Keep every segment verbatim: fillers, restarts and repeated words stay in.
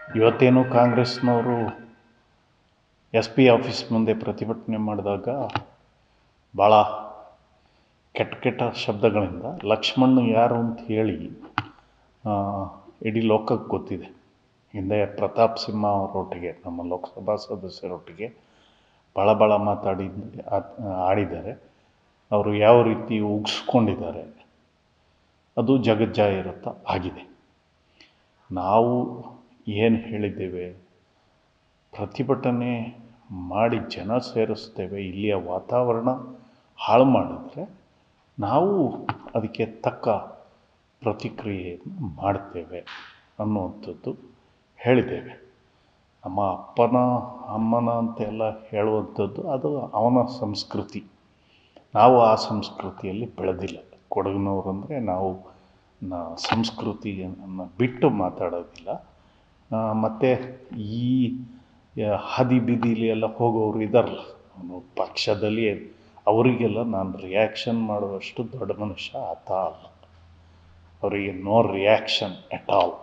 ಇವತ್ತೇನು ಕಾಂಗ್ರೆಸ್ನವರು S P office ಮುಂದೆ ಪ್ರತಿಭಟನೆ ಮಾಡಿದಾಗ ಭಾಳ ಕೆಟ್ಟ ಕೆಟ್ಟ ಶಬ್ದಗಳಿಂದ ಲಕ್ಷ್ಮಣ್ ಯಾರು ಅಂತ ಹೇಳಿ ಇಡೀ ಲೋಕಕ್ಕೆ ಗೊತ್ತಿದೆ. ಹಿಂದೆ ಪ್ರತಾಪ್ ಸಿಂಹ ಅವರೊಟ್ಟಿಗೆ, ನಮ್ಮ ಲೋಕಸಭಾ ಸದಸ್ಯರೊಟ್ಟಿಗೆ ಭಾಳ ಭಾಳ ಮಾತಾಡಿ ಆಡಿದ್ದಾರೆ. ಅವರು ಯಾವ ರೀತಿ ಉಗಿಸ್ಕೊಂಡಿದ್ದಾರೆ ಅದು ಜಗಜ್ಜಾಹಿರ ಆಗಿದೆ. ನಾವು ಏನು ಹೇಳಿದ್ದೇವೆ, ಪ್ರತಿಭಟನೆ ಮಾಡಿ ಜನ ಸೇರಿಸ್ತೇವೆ, ಇಲ್ಲಿಯ ವಾತಾವರಣ ಹಾಳು ಮಾಡಿದ್ರೆ ನಾವು ಅದಕ್ಕೆ ತಕ್ಕ ಪ್ರತಿಕ್ರಿಯೆಯನ್ನು ಮಾಡ್ತೇವೆ ಅನ್ನುವಂಥದ್ದು ಹೇಳಿದ್ದೇವೆ. ನಮ್ಮ ಅಪ್ಪನ ಅಮ್ಮನ ಅಂತೆಲ್ಲ ಹೇಳುವಂಥದ್ದು ಅದು ಅವನ ಸಂಸ್ಕೃತಿ. ನಾವು ಆ ಸಂಸ್ಕೃತಿಯಲ್ಲಿ ಬೆಳೆದಿಲ್ಲ. ಕೊಡಗಿನವರು ಅಂದರೆ ನಾವು ನ ಸಂಸ್ಕೃತಿಯನ್ನು ಬಿಟ್ಟು ಮಾತಾಡೋದಿಲ್ಲ. ಮತ್ತು ಈ ಹಾದಿ ಬೀದಿಲಿ ಎಲ್ಲ ಹೋಗೋರು ಇದ್ದಾರಲ್ಲ, ಅವನು ಪಕ್ಷದಲ್ಲಿ ಅವರಿಗೆಲ್ಲ ನಾನು ರಿಯಾಕ್ಷನ್ ಮಾಡುವಷ್ಟು ದೊಡ್ಡ ಮನುಷ್ಯ ಆತ ಅಲ್ಲ. ಅವರಿಗೆ ನೋ ರಿಯಾಕ್ಷನ್ ಎಟ್ ಆಲ್.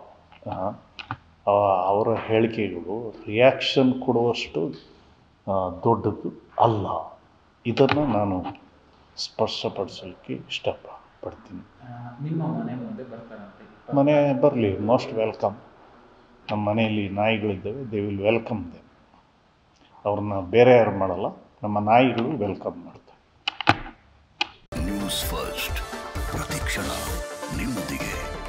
ಅವರ ಹೇಳಿಕೆಗಳು ರಿಯಾಕ್ಷನ್ ಕೊಡುವಷ್ಟು ದೊಡ್ಡದು ಅಲ್ಲ. ಇದನ್ನು ನಾನು ಸ್ಪಷ್ಟಪಡಿಸಲಿಕ್ಕೆ ಇಷ್ಟಪಡ್ತೀನಿ. ನಿಮ್ಮ ಮನೆ ಮುಂದೆ ಬರ್ತಾರಂತೆ? ಮನೆ ಬರಲಿ, ಮೋಸ್ಟ್ ವೆಲ್ಕಮ್. ನಮ್ಮ ಮನೆಯಲ್ಲಿ ನಾಯಿಗಳಿದ್ದಾವೆ, ದೇ ವಿಲ್ ವೆಲ್ಕಮ್ ದೆಮ್. ಅವ್ರನ್ನ ಬೇರೆ ಯಾರು ಮಾಡಲ್ಲ, ನಮ್ಮ ನಾಯಿಗಳು ವೆಲ್ಕಮ್ ಮಾಡ್ತವೆ. ನ್ಯೂಸ್ ಫಸ್ಟ್, ಪ್ರತಿಕ್ಷಣ ನಿಮ್ಮೊಂದಿಗೆ.